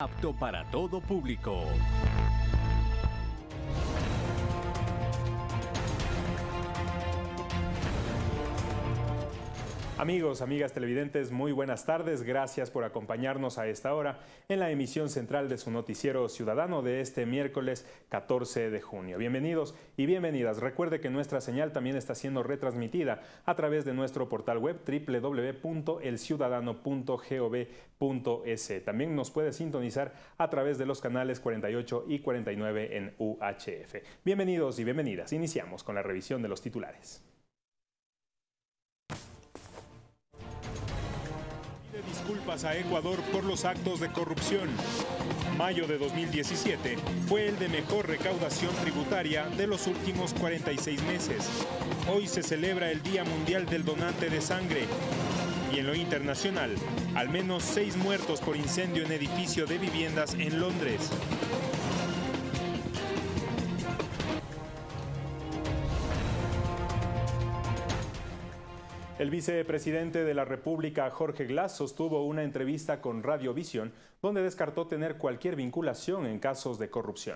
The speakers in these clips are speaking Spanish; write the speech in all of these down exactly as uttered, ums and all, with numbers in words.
apto para todo público. Amigos, amigas televidentes, muy buenas tardes. Gracias por acompañarnos a esta hora en la emisión central de su noticiero ciudadano de este miércoles catorce de junio. Bienvenidos y bienvenidas. Recuerde que nuestra señal también está siendo retransmitida a través de nuestro portal web doble u doble u doble u punto el ciudadano punto gov punto es. También nos puede sintonizar a través de los canales cuarenta y ocho y cuarenta y nueve en U H F. Bienvenidos y bienvenidas. Iniciamos con la revisión de los titulares. Disculpas a Ecuador por los actos de corrupción. Mayo de dos mil diecisiete fue el de mejor recaudación tributaria de los últimos cuarenta y seis meses. Hoy se celebra el Día Mundial del Donante de Sangre. Y en lo internacional, al menos seis muertos por incendio en edificio de viviendas en Londres. El vicepresidente de la República, Jorge Glass, sostuvo una entrevista con Radiovisión donde descartó tener cualquier vinculación en casos de corrupción.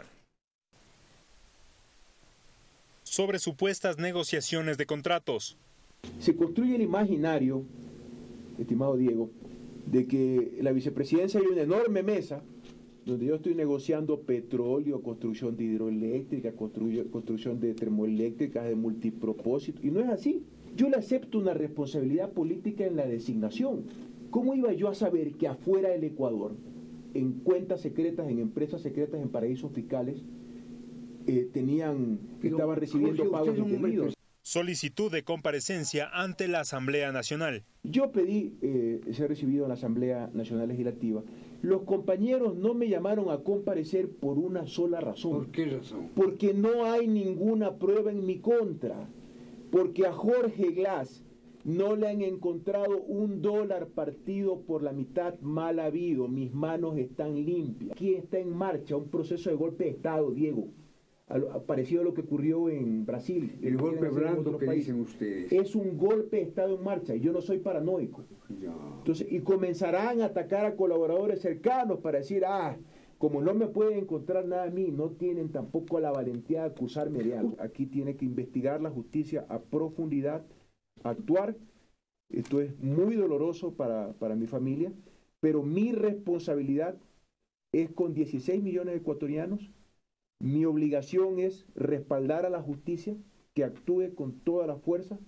Sobre supuestas negociaciones de contratos. Se construye el imaginario, estimado Diego, de que la vicepresidencia hay una enorme mesa donde yo estoy negociando petróleo, construcción de hidroeléctrica, constru- construcción de termoeléctricas de multipropósito, y no es así. Yo le acepto una responsabilidad política en la designación. ¿Cómo iba yo a saber que afuera del Ecuador, en cuentas secretas, en empresas secretas, en paraísos fiscales, eh, tenían, Pero, estaban recibiendo Jorge, pagos indebidos? Solicitud de comparecencia ante la Asamblea Nacional. Yo pedí eh, ser recibido en la Asamblea Nacional Legislativa. Los compañeros no me llamaron a comparecer por una sola razón. ¿Por qué razón? Porque no hay ninguna prueba en mi contra. Porque a Jorge Glass no le han encontrado un dólar partido por la mitad mal habido. Mis manos están limpias. Aquí está en marcha un proceso de golpe de Estado, Diego, parecido a lo que ocurrió en Brasil. El golpe blando que dicen ustedes. Es un golpe de Estado en marcha y yo no soy paranoico. Ya. Entonces, y comenzarán a atacar a colaboradores cercanos para decir, ah, como no me pueden encontrar nada a mí, no tienen tampoco la valentía de acusarme de algo. Aquí tiene que investigar la justicia a profundidad, actuar. Esto es muy doloroso para, para mi familia, pero mi responsabilidad es con dieciséis millones de ecuatorianos. Mi obligación es respaldar a la justicia, que actúe con toda la fuerza.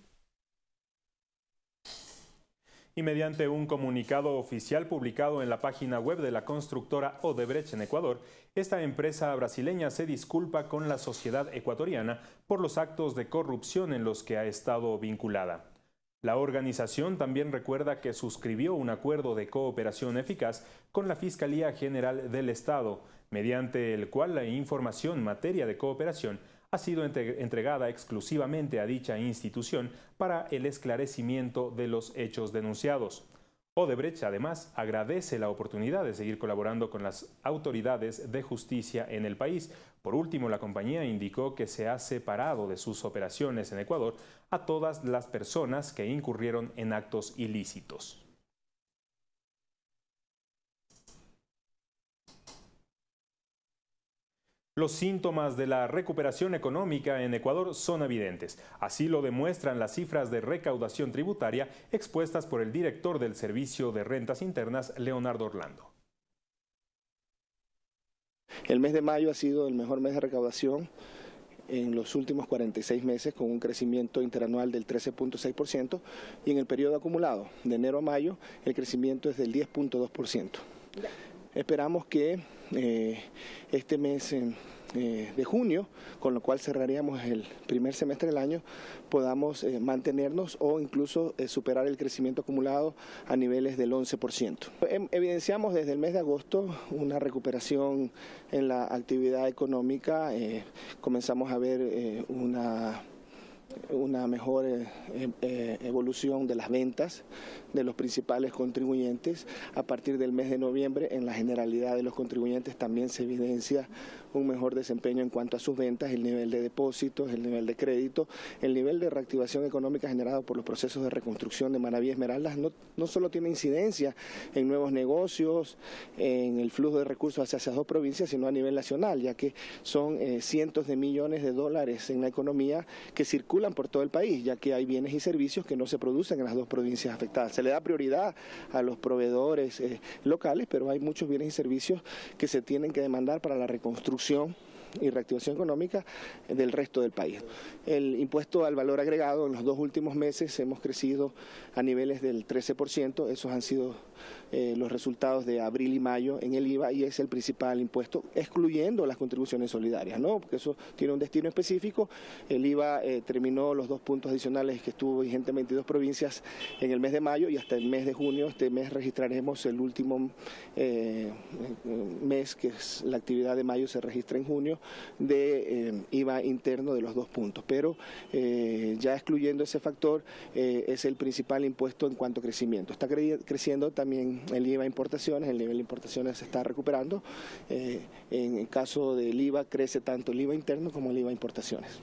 Y mediante un comunicado oficial publicado en la página web de la constructora Odebrecht en Ecuador, esta empresa brasileña se disculpa con la sociedad ecuatoriana por los actos de corrupción en los que ha estado vinculada. La organización también recuerda que suscribió un acuerdo de cooperación eficaz con la Fiscalía General del Estado, mediante el cual la información en materia de cooperación ha sido entregada exclusivamente a dicha institución para el esclarecimiento de los hechos denunciados. Odebrecht, además, agradece la oportunidad de seguir colaborando con las autoridades de justicia en el país. Por último, la compañía indicó que se ha separado de sus operaciones en Ecuador a todas las personas que incurrieron en actos ilícitos. Los síntomas de la recuperación económica en Ecuador son evidentes. Así lo demuestran las cifras de recaudación tributaria expuestas por el director del Servicio de Rentas Internas, Leonardo Orlando. El mes de mayo ha sido el mejor mes de recaudación en los últimos cuarenta y seis meses, con un crecimiento interanual del trece punto seis por ciento, y en el periodo acumulado, de enero a mayo, el crecimiento es del diez punto dos por ciento. Esperamos que eh, este mes eh, eh, de junio, con lo cual cerraríamos el primer semestre del año, podamos eh, mantenernos o incluso eh, superar el crecimiento acumulado a niveles del once por ciento. Evidenciamos desde el mes de agosto una recuperación en la actividad económica, eh, comenzamos a ver eh, una una mejor eh, eh, evolución de las ventas de los principales contribuyentes. A partir del mes de noviembre, en la generalidad de los contribuyentes también se evidencia un mejor desempeño en cuanto a sus ventas, el nivel de depósitos, el nivel de crédito, el nivel de reactivación económica generado por los procesos de reconstrucción de Manaví Esmeraldas. No, no solo tiene incidencia en nuevos negocios, en el flujo de recursos hacia esas dos provincias, sino a nivel nacional, ya que son eh, cientos de millones de dólares en la economía que circulan por todo el país, ya que hay bienes y servicios que no se producen en las dos provincias afectadas. Se le da prioridad a los proveedores eh, locales, pero hay muchos bienes y servicios que se tienen que demandar para la reconstrucción y reactivación económica del resto del país. El impuesto al valor agregado en los dos últimos meses hemos crecido a niveles del trece por ciento, esos han sido eh, los resultados de abril y mayo en el I V A y es el principal impuesto, excluyendo las contribuciones solidarias, ¿no? Porque eso tiene un destino específico. El I V A eh, terminó los dos puntos adicionales que estuvo vigente en veintidós provincias en el mes de mayo y hasta el mes de junio. Este mes registraremos el último eh, mes, que es la actividad de mayo, se registra en junio, de eh, I V A interno de los dos puntos, pero eh, ya excluyendo ese factor eh, es el principal impuesto en cuanto a crecimiento. Está cre creciendo también el I V A importaciones, el nivel de importaciones se está recuperando. Eh, en el caso del I V A crece tanto el I V A interno como el I V A importaciones.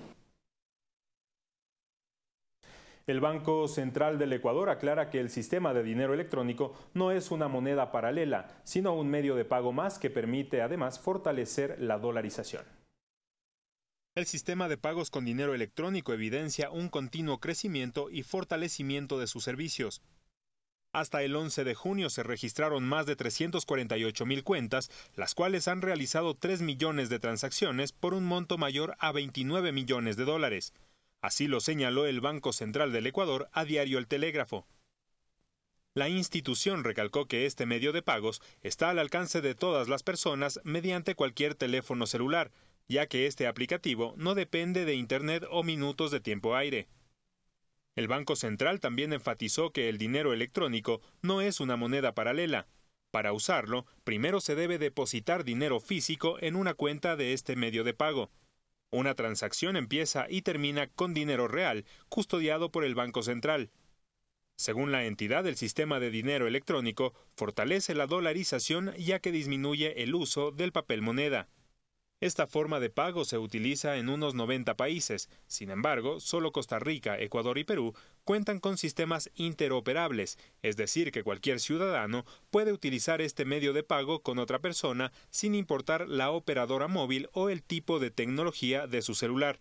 El Banco Central del Ecuador aclara que el sistema de dinero electrónico no es una moneda paralela, sino un medio de pago más que permite además fortalecer la dolarización. El sistema de pagos con dinero electrónico evidencia un continuo crecimiento y fortalecimiento de sus servicios. Hasta el once de junio se registraron más de trescientas cuarenta y ocho mil cuentas, las cuales han realizado tres millones de transacciones por un monto mayor a veintinueve millones de dólares. Así lo señaló el Banco Central del Ecuador a diario El Telégrafo. La institución recalcó que este medio de pagos está al alcance de todas las personas mediante cualquier teléfono celular, ya que este aplicativo no depende de Internet o minutos de tiempo aire. El Banco Central también enfatizó que el dinero electrónico no es una moneda paralela. Para usarlo, primero se debe depositar dinero físico en una cuenta de este medio de pago. Una transacción empieza y termina con dinero real, custodiado por el Banco Central. Según la entidad, el sistema de dinero electrónico fortalece la dolarización ya que disminuye el uso del papel moneda. Esta forma de pago se utiliza en unos noventa países. Sin embargo, solo Costa Rica, Ecuador y Perú cuentan con sistemas interoperables, es decir, que cualquier ciudadano puede utilizar este medio de pago con otra persona sin importar la operadora móvil o el tipo de tecnología de su celular.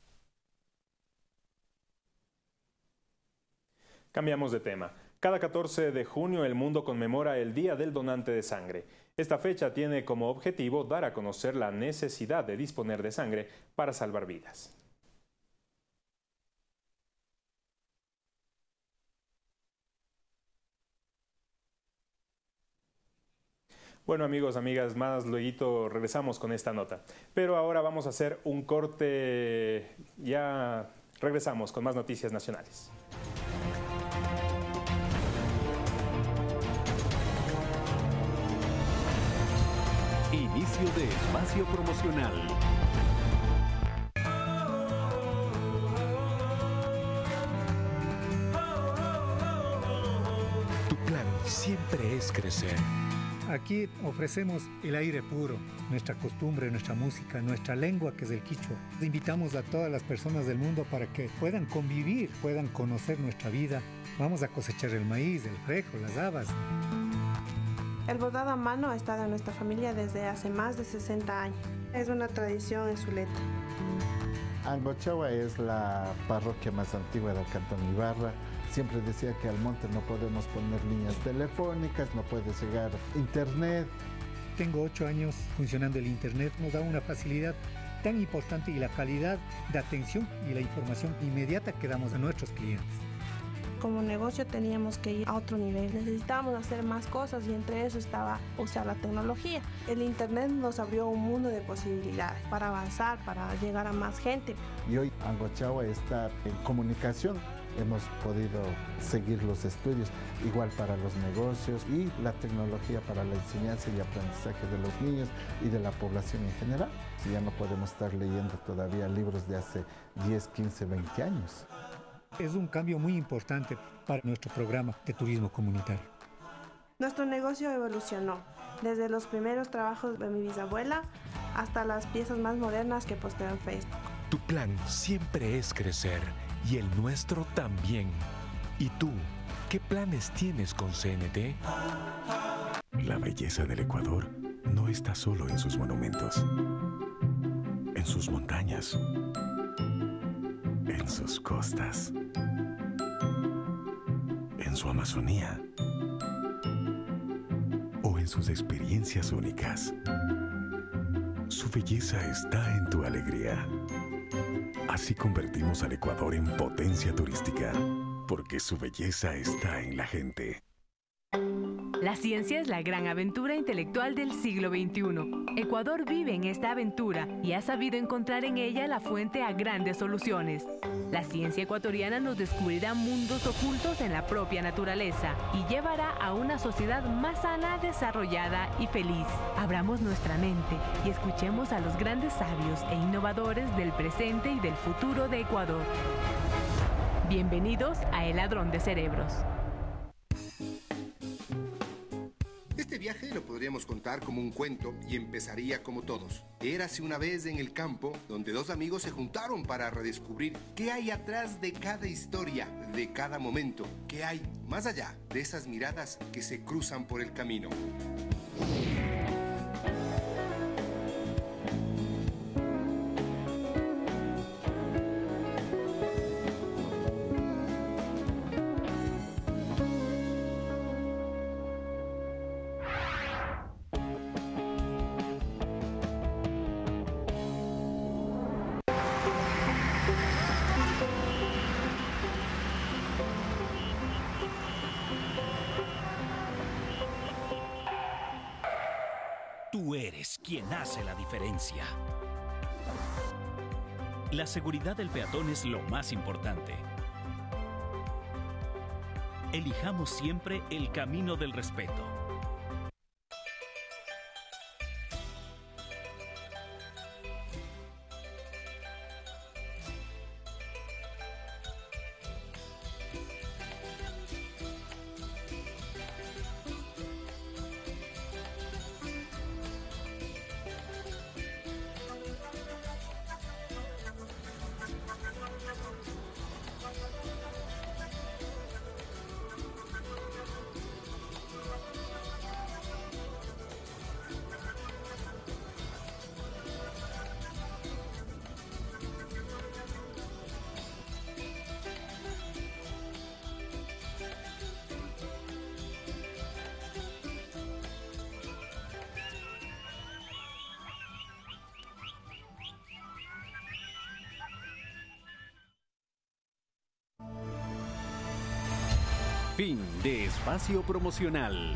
Cambiamos de tema. Cada catorce de junio el mundo conmemora el Día del Donante de Sangre. Esta fecha tiene como objetivo dar a conocer la necesidad de disponer de sangre para salvar vidas. Bueno, amigos, amigas, más luego regresamos con esta nota. Pero ahora vamos a hacer un corte, ya regresamos con más noticias nacionales. Inicio de espacio promocional. Tu plan siempre es crecer. Aquí ofrecemos el aire puro, nuestra costumbre, nuestra música, nuestra lengua, que es el quichua. Invitamos a todas las personas del mundo para que puedan convivir, puedan conocer nuestra vida. Vamos a cosechar el maíz, el frejo, las habas. El bordado a mano ha estado en nuestra familia desde hace más de sesenta años. Es una tradición en Zuleta. Angochawa es la parroquia más antigua del Cantón Ibarra. Siempre decía que al monte no podemos poner líneas telefónicas, no puede llegar internet. Tengo ocho años funcionando el internet, nos da una facilidad tan importante y la calidad de atención y la información inmediata que damos a nuestros clientes. Como negocio teníamos que ir a otro nivel, necesitábamos hacer más cosas y entre eso estaba usar la tecnología. El internet nos abrió un mundo de posibilidades para avanzar, para llegar a más gente. Y hoy Angochawa está en comunicación. Hemos podido seguir los estudios, igual para los negocios y la tecnología para la enseñanza y aprendizaje de los niños y de la población en general. Si ya no podemos estar leyendo todavía libros de hace diez, quince, veinte años. Es un cambio muy importante para nuestro programa de turismo comunitario. Nuestro negocio evolucionó, desde los primeros trabajos de mi bisabuela hasta las piezas más modernas que posteo en Facebook. Tu plan siempre es crecer y el nuestro también. ¿Y tú, qué planes tienes con C N T? La belleza del Ecuador no está solo en sus monumentos, en sus montañas, en sus costas, en su Amazonía o en sus experiencias únicas. Su belleza está en tu alegría. Así convertimos al Ecuador en potencia turística, porque su belleza está en la gente. La ciencia es la gran aventura intelectual del siglo veintiuno. Ecuador vive en esta aventura y ha sabido encontrar en ella la fuente a grandes soluciones. La ciencia ecuatoriana nos descubrirá mundos ocultos en la propia naturaleza y llevará a una sociedad más sana, desarrollada y feliz. Abramos nuestra mente y escuchemos a los grandes sabios e innovadores del presente y del futuro de Ecuador. Bienvenidos a El Ladrón de Cerebros. Este viaje lo podríamos contar como un cuento y empezaría como todos. Érase una vez en el campo donde dos amigos se juntaron para redescubrir qué hay atrás de cada historia, de cada momento, qué hay más allá de esas miradas que se cruzan por el camino. Tú eres quien hace la diferencia. La seguridad del peatón es lo más importante. Elijamos siempre el camino del respeto. Fin de espacio promocional.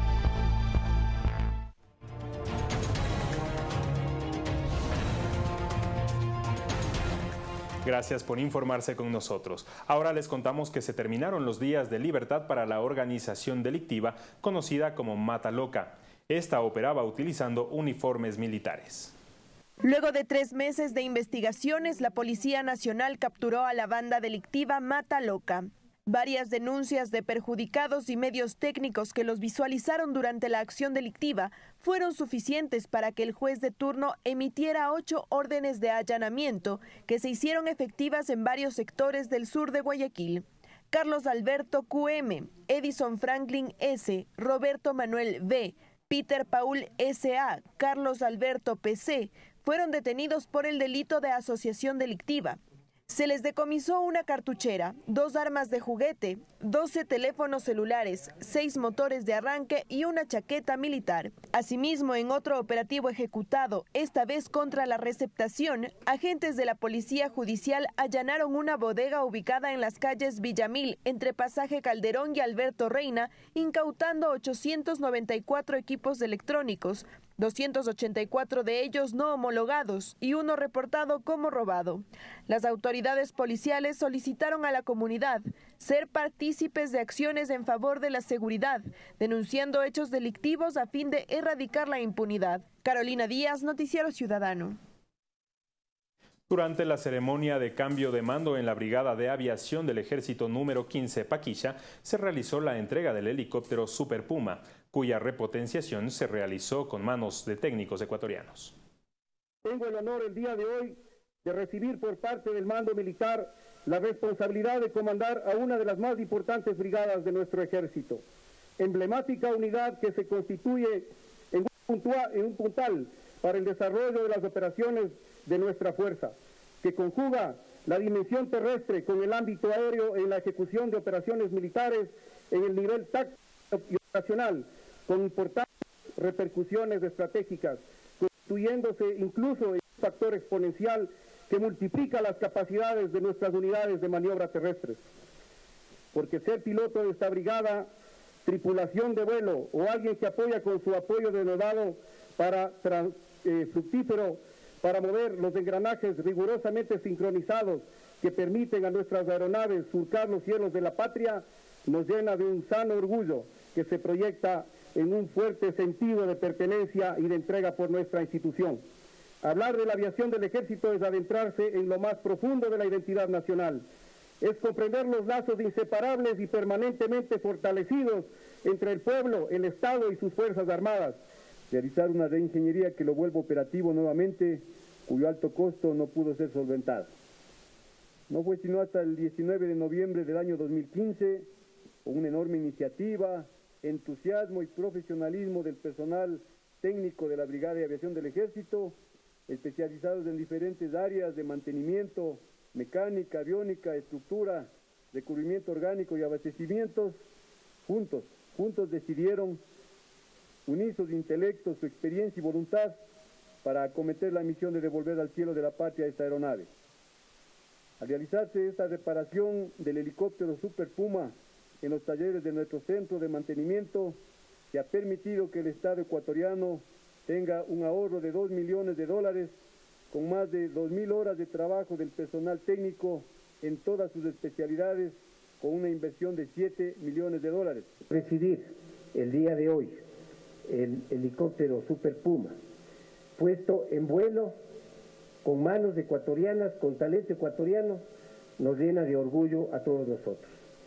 Gracias por informarse con nosotros. Ahora les contamos que se terminaron los días de libertad para la organización delictiva conocida como Mata Loca. Esta operaba utilizando uniformes militares. Luego de tres meses de investigaciones, la Policía Nacional capturó a la banda delictiva Mata Loca. Varias denuncias de perjudicados y medios técnicos que los visualizaron durante la acción delictiva fueron suficientes para que el juez de turno emitiera ocho órdenes de allanamiento que se hicieron efectivas en varios sectores del sur de Guayaquil. Carlos Alberto Q M, Edison Franklin S, Roberto Manuel B, Peter Paul S A, Carlos Alberto P C fueron detenidos por el delito de asociación delictiva. Se les decomisó una cartuchera, dos armas de juguete, doce teléfonos celulares, seis motores de arranque y una chaqueta militar. Asimismo, en otro operativo ejecutado, esta vez contra la receptación, agentes de la Policía Judicial allanaron una bodega ubicada en las calles Villamil, entre Pasaje Calderón y Alberto Reina, incautando ochocientos noventa y cuatro equipos electrónicos, doscientos ochenta y cuatro de ellos no homologados y uno reportado como robado. Las autoridades policiales solicitaron a la comunidad ser partícipes de acciones en favor de la seguridad, denunciando hechos delictivos a fin de erradicar la impunidad. Carolina Díaz, Noticiero Ciudadano. Durante la ceremonia de cambio de mando en la Brigada de Aviación del Ejército número quince Paquilla, se realizó la entrega del helicóptero Super Puma, cuya repotenciación se realizó con manos de técnicos ecuatorianos. Tengo el honor el día de hoy de recibir por parte del mando militar la responsabilidad de comandar a una de las más importantes brigadas de nuestro ejército, emblemática unidad que se constituye en un, puntual, en un puntal para el desarrollo de las operaciones de nuestra fuerza, que conjuga la dimensión terrestre con el ámbito aéreo en la ejecución de operaciones militares en el nivel táctico y operacional, con importantes repercusiones estratégicas, constituyéndose incluso en un factor exponencial que multiplica las capacidades de nuestras unidades de maniobra terrestres. Porque ser piloto de esta brigada, tripulación de vuelo o alguien que apoya con su apoyo denodado para eh, fructífero para mover los engranajes rigurosamente sincronizados que permiten a nuestras aeronaves surcar los cielos de la patria, nos llena de un sano orgullo que se proyecta en un fuerte sentido de pertenencia y de entrega por nuestra institución. Hablar de la aviación del ejército es adentrarse en lo más profundo de la identidad nacional, es comprender los lazos inseparables y permanentemente fortalecidos entre el pueblo, el Estado y sus Fuerzas Armadas. Realizar una reingeniería que lo vuelva operativo nuevamente, cuyo alto costo no pudo ser solventado. No fue sino hasta el diecinueve de noviembre del año dos mil quince, con una enorme iniciativa, entusiasmo y profesionalismo del personal técnico de la Brigada de Aviación del Ejército, especializados en diferentes áreas de mantenimiento, mecánica, aviónica, estructura, recubrimiento orgánico y abastecimientos, juntos, juntos decidieron unir sus intelectos, su experiencia y voluntad para acometer la misión de devolver al cielo de la patria esta aeronave. Al realizarse esta reparación del helicóptero Super Puma en los talleres de nuestro centro de mantenimiento, se ha permitido que el Estado ecuatoriano tenga un ahorro de dos millones de dólares, con más de dos mil horas de trabajo del personal técnico en todas sus especialidades, con una inversión de siete millones de dólares. Presidir el día de hoy el helicóptero Super Puma, puesto en vuelo con manos ecuatorianas, con talento ecuatoriano, nos llena de orgullo a todos nosotros.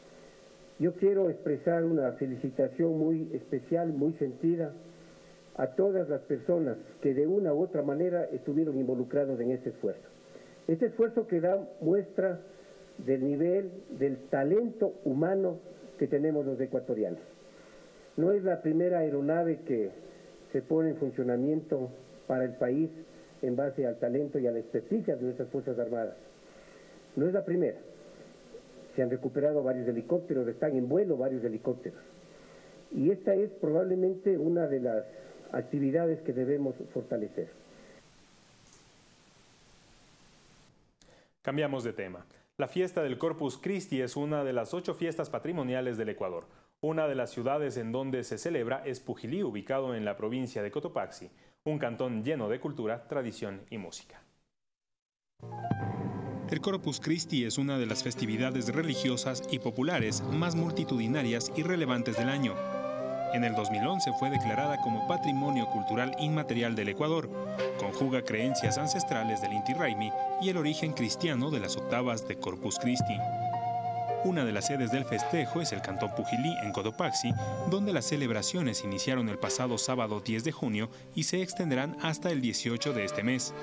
Yo quiero expresar una felicitación muy especial, muy sentida, a todas las personas que de una u otra manera estuvieron involucrados en este esfuerzo. Este esfuerzo que da muestra del nivel, del talento humano que tenemos los ecuatorianos. No es la primera aeronave que se pone en funcionamiento para el país en base al talento y a la experticia de nuestras Fuerzas Armadas. No es la primera. Se han recuperado varios helicópteros, están en vuelo varios helicópteros. Y esta es probablemente una de las actividades que debemos fortalecer. Cambiamos de tema. La fiesta del Corpus Christi es una de las ocho fiestas patrimoniales del Ecuador. Una de las ciudades en donde se celebra es Pujilí, ubicado en la provincia de Cotopaxi, un cantón lleno de cultura, tradición y música. El Corpus Christi es una de las festividades religiosas y populares más multitudinarias y relevantes del año. En el dos mil once fue declarada como Patrimonio Cultural Inmaterial del Ecuador. Conjuga creencias ancestrales del Inti Raymi y el origen cristiano de las octavas de Corpus Christi. Una de las sedes del festejo es el cantón Pujilí, en Cotopaxi, donde las celebraciones iniciaron el pasado sábado diez de junio y se extenderán hasta el dieciocho de este mes.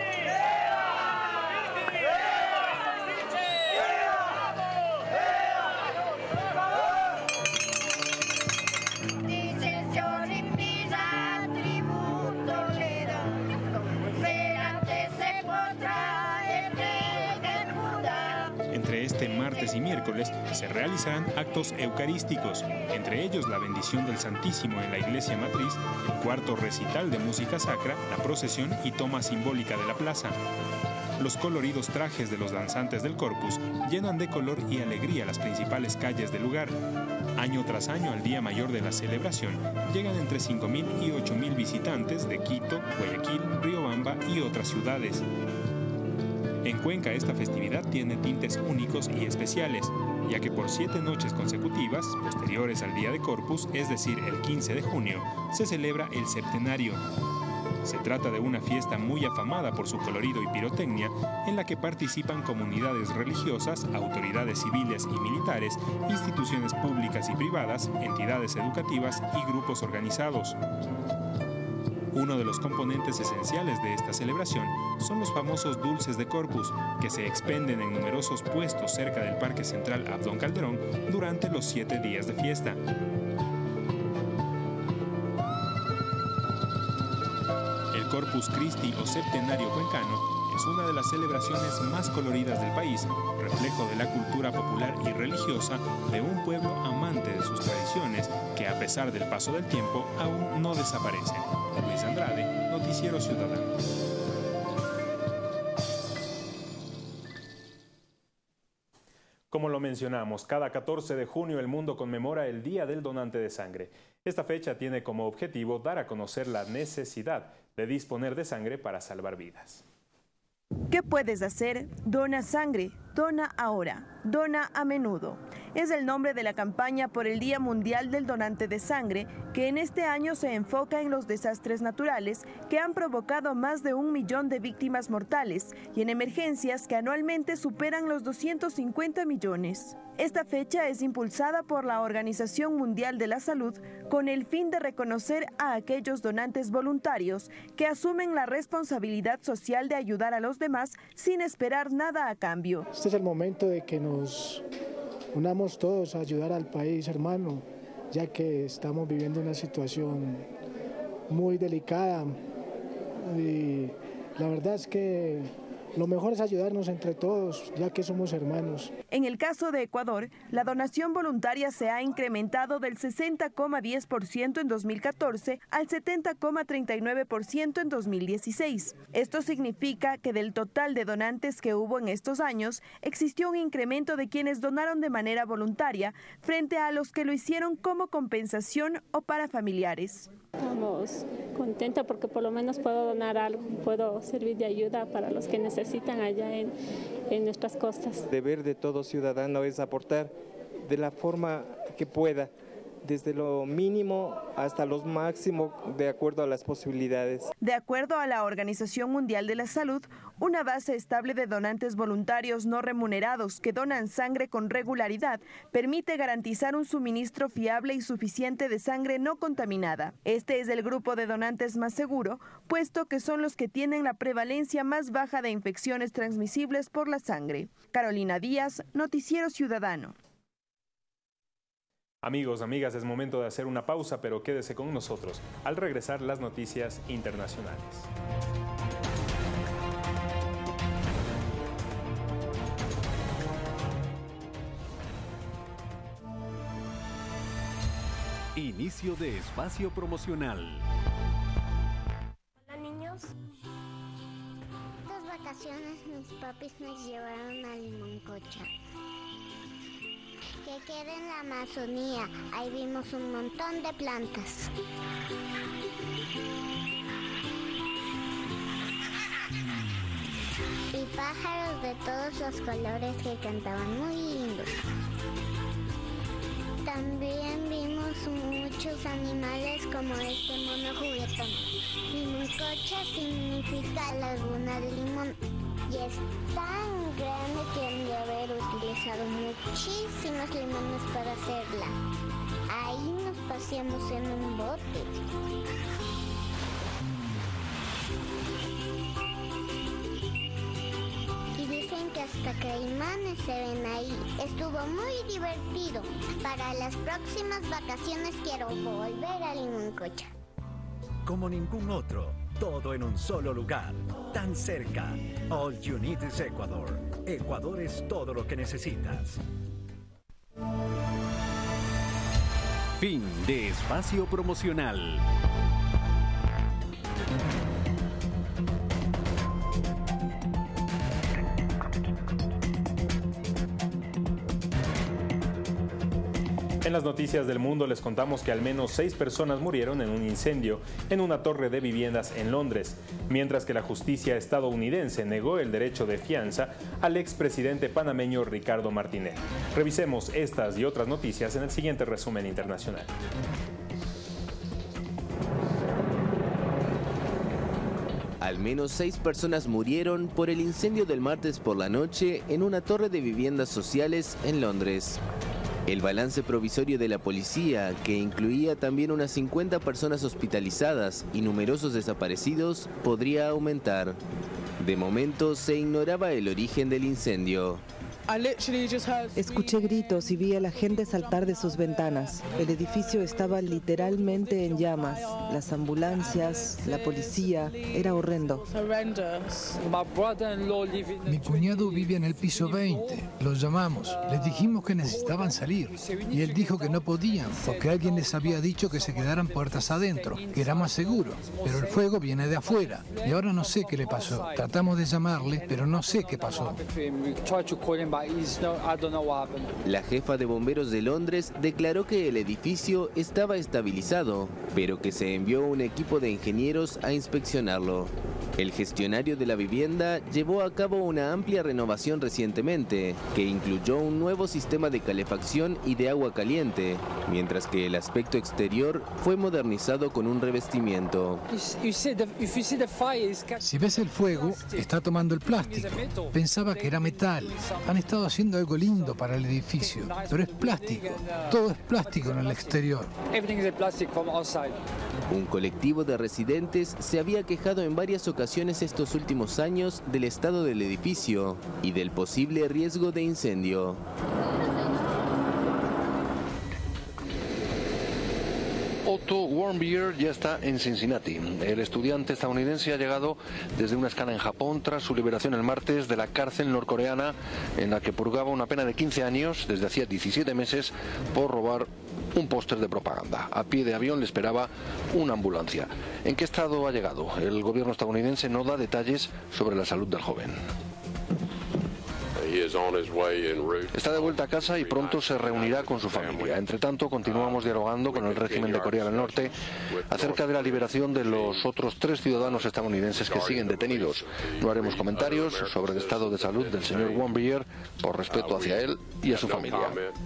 Y miércoles se realizarán actos eucarísticos, entre ellos la bendición del Santísimo en la iglesia matriz, el cuarto recital de música sacra, la procesión y toma simbólica de la plaza. Los coloridos trajes de los danzantes del Corpus llenan de color y alegría las principales calles del lugar. Año tras año, al día mayor de la celebración, llegan entre cinco mil y ocho mil visitantes de Quito, Guayaquil, Riobamba y otras ciudades. En Cuenca esta festividad tiene tintes únicos y especiales, ya que por siete noches consecutivas, posteriores al día de Corpus, es decir, el quince de junio, se celebra el septenario. Se trata de una fiesta muy afamada por su colorido y pirotecnia, en la que participan comunidades religiosas, autoridades civiles y militares, instituciones públicas y privadas, entidades educativas y grupos organizados. Uno de los componentes esenciales de esta celebración son los famosos dulces de Corpus, que se expenden en numerosos puestos cerca del Parque Central Abdón Calderón durante los siete días de fiesta. El Corpus Christi o Septenario Cuencano es una de las celebraciones más coloridas del país, reflejo de la cultura popular y religiosa de un pueblo amante de sus tradiciones que, a pesar del paso del tiempo, aún no desaparecen. Luis Andrade, Noticiero Ciudadano. Como lo mencionamos, cada catorce de junio el mundo conmemora el Día del Donante de Sangre. Esta fecha tiene como objetivo dar a conocer la necesidad de disponer de sangre para salvar vidas. ¿Qué puedes hacer? Dona sangre, dona ahora, dona a menudo. Es el nombre de la campaña por el Día Mundial del Donante de Sangre, que en este año se enfoca en los desastres naturales que han provocado más de un millón de víctimas mortales y en emergencias que anualmente superan los doscientos cincuenta millones. Esta fecha es impulsada por la Organización Mundial de la Salud con el fin de reconocer a aquellos donantes voluntarios que asumen la responsabilidad social de ayudar a los demás sin esperar nada a cambio. Este es el momento de que nos unamos todos a ayudar al país hermano, ya que estamos viviendo una situación muy delicada y la verdad es que lo mejor es ayudarnos entre todos, ya que somos hermanos. En el caso de Ecuador, la donación voluntaria se ha incrementado del sesenta coma diez por ciento en dos mil catorce al setenta coma treinta y nueve por ciento en dos mil dieciséis. Esto significa que del total de donantes que hubo en estos años, existió un incremento de quienes donaron de manera voluntaria frente a los que lo hicieron como compensación o para familiares. Estamos contentos porque por lo menos puedo donar algo, puedo servir de ayuda para los que necesitan allá en, en nuestras costas. El deber de todo ciudadano es aportar de la forma que pueda, desde lo mínimo hasta lo máximo, de acuerdo a las posibilidades. De acuerdo a la Organización Mundial de la Salud, una base estable de donantes voluntarios no remunerados que donan sangre con regularidad permite garantizar un suministro fiable y suficiente de sangre no contaminada. Este es el grupo de donantes más seguro, puesto que son los que tienen la prevalencia más baja de infecciones transmisibles por la sangre. Carolina Díaz, Noticiero Ciudadano. Amigos, amigas, es momento de hacer una pausa, pero quédese con nosotros al regresar las noticias internacionales. Inicio de espacio promocional. Hola niños. Estas vacaciones mis papis nos llevaron a Limoncocha, que queda en la Amazonía. Ahí vimos un montón de plantas. Y pájaros de todos los colores que cantaban muy lindos. También vimos muchos animales como este mono juguetón. Limoncocha significa laguna de limón. Y es tan grande que han de haber utilizado muchísimos limones para hacerla. Ahí nos paseamos en un bote. Y dicen que hasta caimanes se ven ahí. Estuvo muy divertido. Para las próximas vacaciones quiero volver a Limoncocha. Como ningún otro, todo en un solo lugar, tan cerca. All you need is Ecuador. Ecuador es todo lo que necesitas. Fin de espacio promocional. En las noticias del mundo les contamos que al menos seis personas murieron en un incendio en una torre de viviendas en Londres, mientras que la justicia estadounidense negó el derecho de fianza al expresidente panameño Ricardo Martinelli. Revisemos estas y otras noticias en el siguiente resumen internacional. Al menos seis personas murieron por el incendio del martes por la noche en una torre de viviendas sociales en Londres. El balance provisorio de la policía, que incluía también unas cincuenta personas hospitalizadas y numerosos desaparecidos, podría aumentar. De momento se ignoraba el origen del incendio. Escuché gritos y vi a la gente saltar de sus ventanas. El edificio estaba literalmente en llamas. Las ambulancias, la policía, era horrendo. Mi cuñado vive en el piso veinte. Los llamamos, les dijimos que necesitaban salir. Y él dijo que no podían, porque alguien les había dicho que se quedaran puertas adentro, que era más seguro. Pero el fuego viene de afuera. Y ahora no sé qué le pasó. Tratamos de llamarle, pero no sé qué pasó. La jefa de bomberos de Londres declaró que el edificio estaba estabilizado, pero que se envió un equipo de ingenieros a inspeccionarlo. El gestionario de la vivienda llevó a cabo una amplia renovación recientemente, que incluyó un nuevo sistema de calefacción y de agua caliente, mientras que el aspecto exterior fue modernizado con un revestimiento. Si ves el fuego, está tomando el plástico. Pensaba que era metal. Han estado haciendo algo lindo para el edificio, pero es plástico. Todo es plástico en el exterior. Un colectivo de residentes se había quejado en varias ocasiones estos últimos años del estado del edificio y del posible riesgo de incendio. Otto Warmbier ya está en Cincinnati. El estudiante estadounidense ha llegado desde una escala en Japón tras su liberación el martes de la cárcel norcoreana en la que purgaba una pena de quince años desde hacía diecisiete meses por robar un póster de propaganda. A pie de avión le esperaba una ambulancia. ¿En qué estado ha llegado? El gobierno estadounidense no da detalles sobre la salud del joven. Está de vuelta a casa y pronto se reunirá con su familia. Entre tanto, continuamos dialogando con el régimen de Corea del Norte acerca de la liberación de los otros tres ciudadanos estadounidenses que siguen detenidos. No haremos comentarios sobre el estado de salud del señor Warmbier por respeto hacia él y a su familia.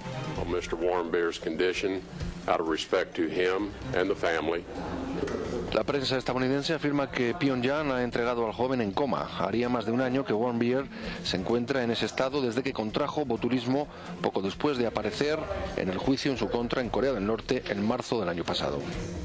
La prensa estadounidense afirma que Pyongyang ha entregado al joven en coma. Haría más de un año que Warmbier se encuentra en ese estado desde que contrajo botulismo poco después de aparecer en el juicio en su contra en Corea del Norte en marzo del año pasado.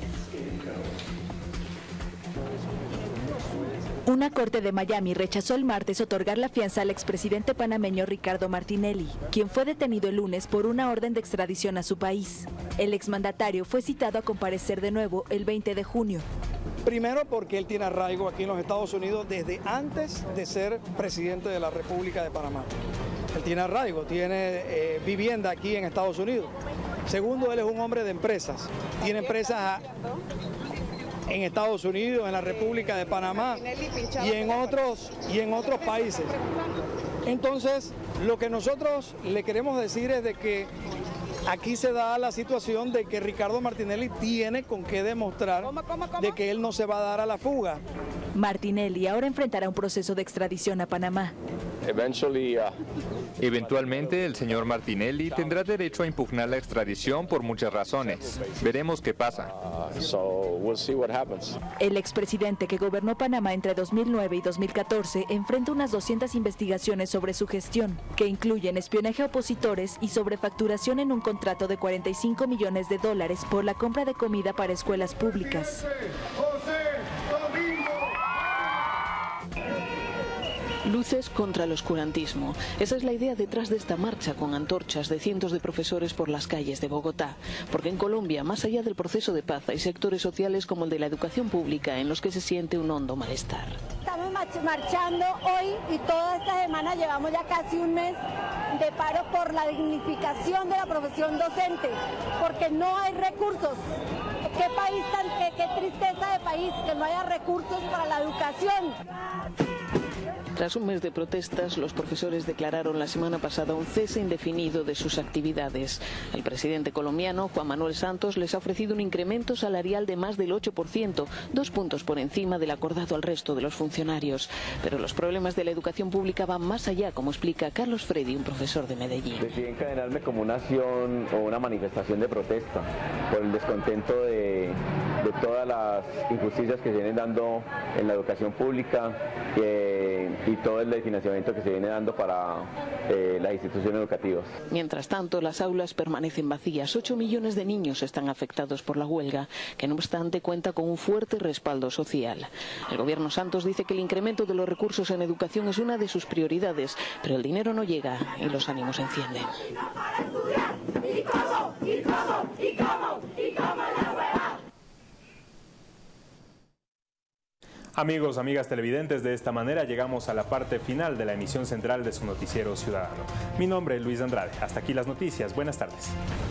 Una corte de Miami rechazó el martes otorgar la fianza al expresidente panameño Ricardo Martinelli, quien fue detenido el lunes por una orden de extradición a su país. El exmandatario fue citado a comparecer de nuevo el veinte de junio. Primero porque él tiene arraigo aquí en los Estados Unidos desde antes de ser presidente de la República de Panamá. Él tiene arraigo, tiene eh, vivienda aquí en Estados Unidos. Segundo, él es un hombre de empresas. Tiene empresas en Estados Unidos, en la República de Panamá y en otros, y en otros países. Entonces, lo que nosotros le queremos decir es de que aquí se da la situación de que Ricardo Martinelli tiene con qué demostrar de que él no se va a dar a la fuga. Martinelli ahora enfrentará un proceso de extradición a Panamá. Eventualmente, el señor Martinelli tendrá derecho a impugnar la extradición por muchas razones. Veremos qué pasa. El expresidente que gobernó Panamá entre dos mil nueve y dos mil catorce enfrenta unas doscientas investigaciones sobre su gestión, que incluyen espionaje a opositores y sobrefacturación en un contrato de cuarenta y cinco millones de dólares por la compra de comida para escuelas públicas. Luces contra el oscurantismo. Esa es la idea detrás de esta marcha con antorchas de cientos de profesores por las calles de Bogotá. Porque en Colombia, más allá del proceso de paz, hay sectores sociales como el de la educación pública en los que se siente un hondo malestar. Estamos marchando hoy y toda esta semana llevamos ya casi un mes de paro por la dignificación de la profesión docente, porque no hay recursos. Qué país tan, qué, qué tristeza de país que no haya recursos para la educación. Tras un mes de protestas, los profesores declararon la semana pasada un cese indefinido de sus actividades. El presidente colombiano, Juan Manuel Santos, les ha ofrecido un incremento salarial de más del ocho por ciento, dos puntos por encima del acordado al resto de los funcionarios. Pero los problemas de la educación pública van más allá, como explica Carlos Freddy, un profesor de Medellín. Decidí encadenarme como una acción o una manifestación de protesta por el descontento de, de todas las injusticias que se vienen dando en la educación pública eh, y todo el financiamiento que se viene dando para eh, las instituciones educativas. Mientras tanto, las aulas permanecen vacías. ocho millones de niños están afectados por la huelga, que no obstante cuenta con un fuerte respaldo social. El gobierno Santos dice que el incremento de los recursos en educación es una de sus prioridades, pero el dinero no llega y los ánimos se encienden. ¿Y cómo? ¿Y cómo? ¿Y cómo? ¿Y cómo la hueva? Amigos, amigas televidentes, de esta manera llegamos a la parte final de la emisión central de su noticiero ciudadano. Mi nombre es Luis Andrade. Hasta aquí las noticias. Buenas tardes.